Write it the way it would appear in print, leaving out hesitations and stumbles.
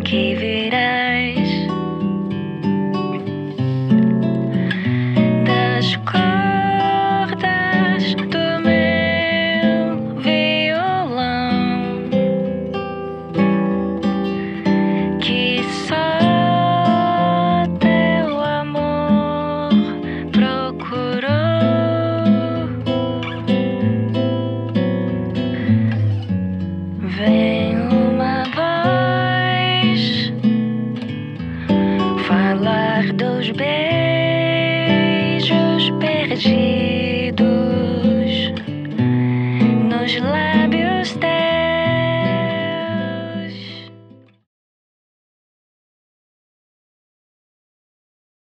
que virás das cordas do meu violão, que só teu amor procurou. Vem uma voz falar dos beijos perdidos.